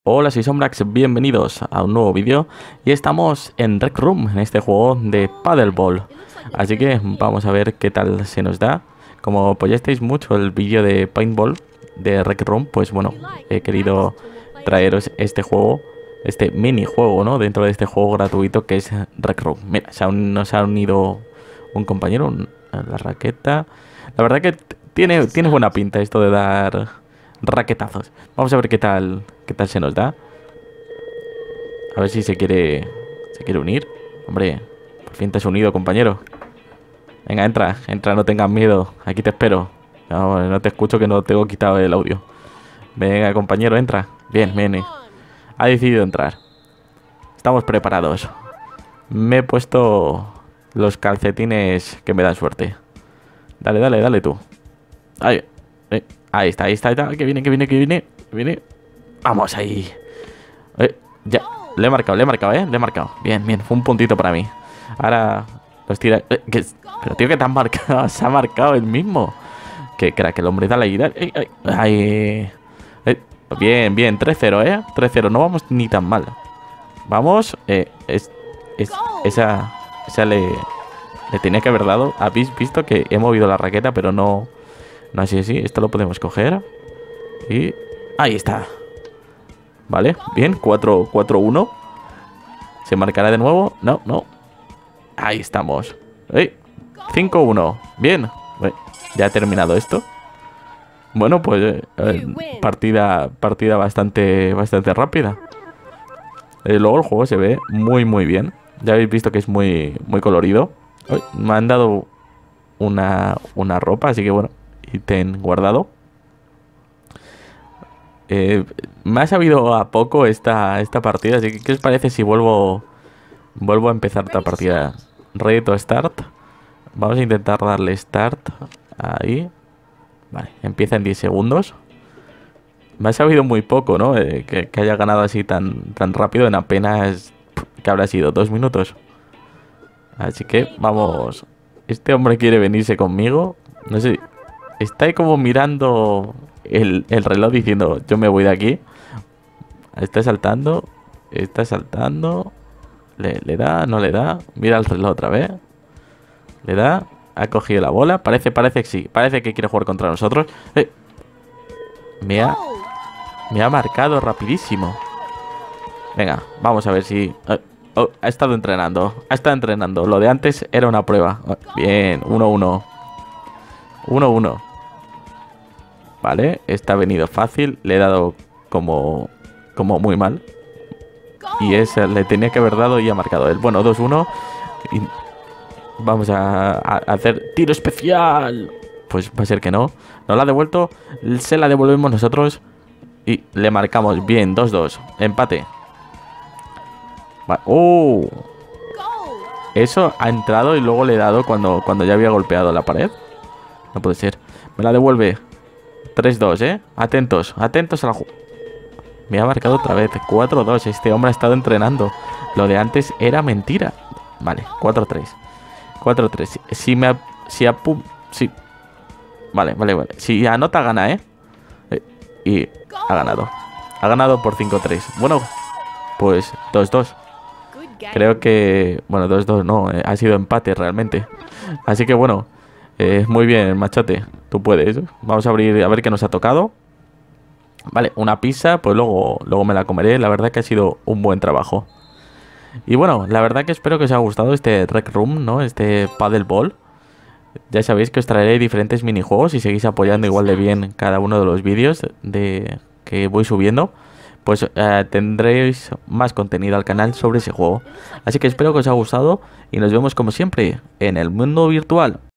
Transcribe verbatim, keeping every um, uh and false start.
Hola, soy Sombrax, bienvenidos a un nuevo vídeo y estamos en Rec Room, en este juego de Paddleball. Así que vamos a ver qué tal se nos da. Como apoyasteis mucho el vídeo de Paintball de Rec Room, pues bueno, he querido traeros este juego, este minijuego, ¿no? Dentro de este juego gratuito que es Rec Room. Mira, se ha un, nos ha unido un compañero, un, la raqueta. La verdad que tiene, tiene buena pinta esto de dar raquetazos. Vamos a ver qué tal qué tal se nos da. A ver si se quiere se quiere unir. Hombre, por fin te has unido, compañero. Venga, entra, entra, no tengas miedo. Aquí te espero. No, no te escucho, que no tengo quitado el audio. Venga, compañero, entra. Bien, viene. Ha decidido entrar. Estamos preparados. Me he puesto los calcetines que me dan suerte. Dale, dale, dale tú. Ahí, eh, ahí está, ahí está, ahí está. Que viene, que viene, que viene, que viene. Vamos ahí. Eh, ya, le he marcado, le he marcado, eh. Le he marcado. Bien, bien, fue un puntito para mí. Ahora los tira. Eh, que, pero tío, que te han marcado. Se ha marcado el mismo. Que crack, el hombre da la ida. Eh, eh, ahí. Eh, bien, bien, tres cero, eh. tres cero, no vamos ni tan mal. Vamos, eh, es, es, esa, esa le, le tenía que haber dado. Habéis visto que he movido la raqueta, pero no, no así, así. Esto lo podemos coger. Y ahí está. Vale, bien, cuatro uno. ¿Se marcará de nuevo? No, no. Ahí estamos. ¡Ey! cinco uno. Bien. Ya ha terminado esto. Bueno, pues eh, partida partida bastante bastante rápida. Eh, luego el juego se ve muy muy bien. Ya habéis visto que es muy muy colorido. Uy, me han dado una, una ropa, así que bueno, ítem guardado. Eh, me ha sabido a poco esta, esta partida, así que ¿qué os parece si vuelvo vuelvo a empezar esta partida? Ready to start. Vamos a intentar darle start. Ahí. Vale, empieza en diez segundos. Me ha sabido muy poco, ¿no? Eh, que, que haya ganado así tan, tan rápido en apenas... ¿Qué habrá sido? ¿Dos minutos? Así que vamos. Este hombre quiere venirse conmigo. No sé. Está ahí como mirando el, el reloj diciendo, yo me voy de aquí. Está saltando. Está saltando. Le, le da, no le da. Mira el reloj otra vez. Le da. Ha cogido la bola. Parece, parece que sí. Parece que quiere jugar contra nosotros. Eh. Me ha... Me ha marcado rapidísimo. Venga, vamos a ver si... Eh, oh, ha estado entrenando. Ha estado entrenando. Lo de antes era una prueba. Oh, bien, uno uno. uno uno. Vale, esta ha venido fácil. Le he dado como... Como muy mal. Y ese le tenía que haber dado y ha marcado él. Bueno, dos uno. Y vamos a, a hacer tiro especial. Pues va a ser que no. Nos la ha devuelto. Se la devolvemos nosotros. Y le marcamos. Bien, dos dos. Empate. Vale. ¡Oh! Eso ha entrado y luego le he dado cuando, cuando ya había golpeado la pared. No puede ser. Me la devuelve. tres dos, ¿eh? Atentos. Atentos a la... Me ha marcado otra vez. cuatro dos. Este hombre ha estado entrenando. Lo de antes era mentira. Vale. cuatro tres. cuatro tres. Si me... Ha, si ha... Si... Vale, vale, vale. Si anota, gana, ¿eh? eh y ha ganado. Ha ganado por cinco tres. Bueno, pues dos dos. Creo que... Bueno, dos dos no. Eh, ha sido empate realmente. Así que bueno. Eh, muy bien, machote. Tú puedes. Vamos a abrir a ver qué nos ha tocado. Vale, una pizza. Pues luego, luego me la comeré. La verdad que ha sido un buen trabajo. Y bueno, la verdad que espero que os haya gustado este Rec Room, ¿no? Este Paddleball. Ya sabéis que os traeré diferentes minijuegos y seguís apoyando igual de bien cada uno de los vídeos de que voy subiendo. Pues eh, tendréis más contenido al canal sobre ese juego. Así que espero que os haya gustado y nos vemos como siempre en el mundo virtual.